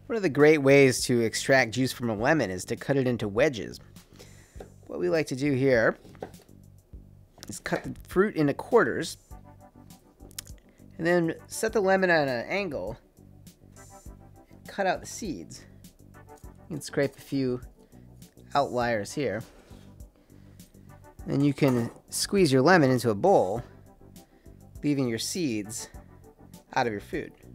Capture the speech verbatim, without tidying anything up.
One of the great ways to extract juice from a lemon is to cut it into wedges. What we like to do here is cut the fruit into quarters and then set the lemon at an angle, cut out the seeds. You can scrape a few outliers here. Then you can squeeze your lemon into a bowl, leaving your seeds out of your food.